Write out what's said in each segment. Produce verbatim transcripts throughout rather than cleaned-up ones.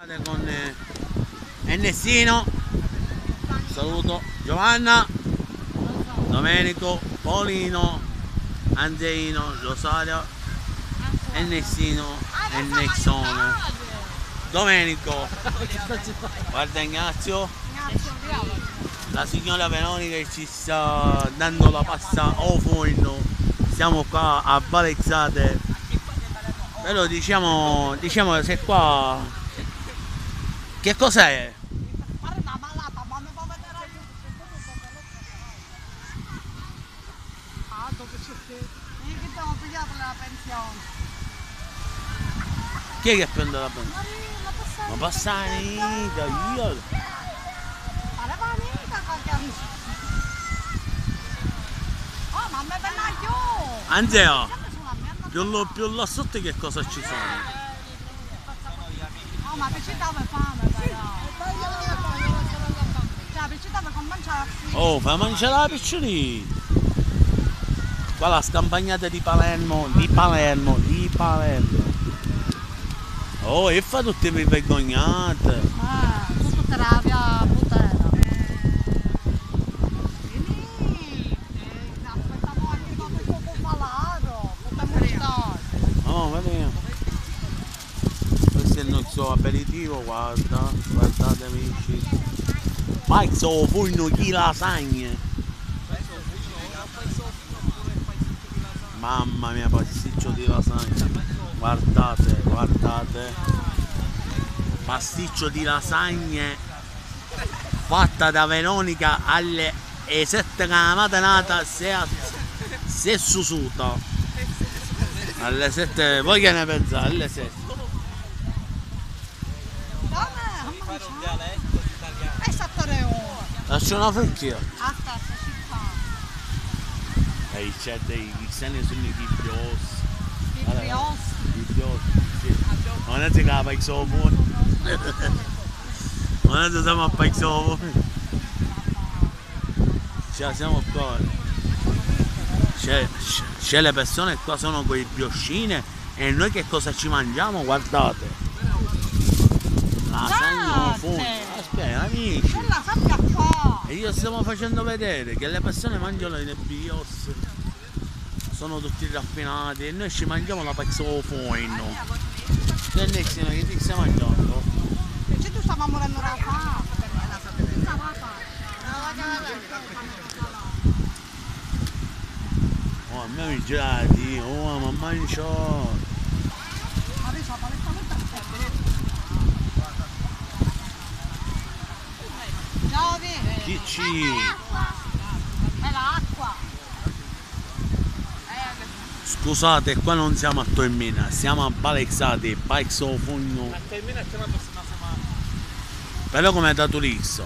Con eh, Ennestino, saluto Giovanna, Domenico, Paolino, Angelino, Rosario, Ennestino, Ennexone, Domenico, guarda Ignazio, la signora Veronica che ci sta dando la pasta o forno, siamo qua a Balezzate, però diciamo, diciamo se qua. Che cos'è? Ah, dopo c'è che abbiamo pigliato la pensione. Chi è che prende la pensione? Ma Passani, da io. Fare panica qualche amico. Oh, ma me penna io! Anzio, più, lo, più là sotto che cosa ci sono? Oh, ma ci dava fame però. Cioè, ci dava con mangiare. Oh, fai mangiare la piccolina. Qua la scampagnata di Palermo, di Palermo, di Palermo. Oh, e fa tutte le vergognate. Ah, tutta la via puttana. Vieni, aspettavo anche dopo il poco malato. Potremmo stare. Oh, vedi. Questo è il nostro aperitivo, guarda, guardate amici. Pazzo forno di lasagne. Mamma mia, pasticcio di lasagne. Guardate, guardate. Pasticcio di lasagne fatta da Veronica alle sette che la mattinata si è, si è susuta. Alle sette, voi che ne pensate? Alle sette. È stato re ora. Lascio una frecchia. Aspetta, ci fa. E c'è dei cristiani sono i bibliossi. I brioschi. I bibliossi, sì. Non è che la paixo fuori. Non è che siamo a paixo fuori. Cioè siamo qua. C'è, c'è le persone qua sono con i brioscine e noi che cosa ci mangiamo? Guardate. Lasagna fuori. Aspetta amici. Quella sappia qua. E io stiamo facendo vedere che le persone mangiano i bios, sono tutti raffinati e noi ci mangiamo la paixo forno. Che ne siamo che ti stai mangiando? Perché tu stava morendo la fame. Oh, a me mi gelati, oh ma mangio. Adesso palettamente a Chi ci? è l'acqua. Scusate, qua non siamo a Tormina, siamo a Balezzate, paixo forno. A Tormina stiamo la prossima settimana. Però come da turista.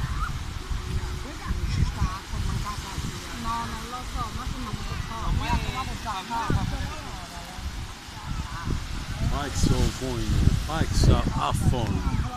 No, non lo so, ma tu non lo so. Io trovavo già. Paixo forno, paixo a forno.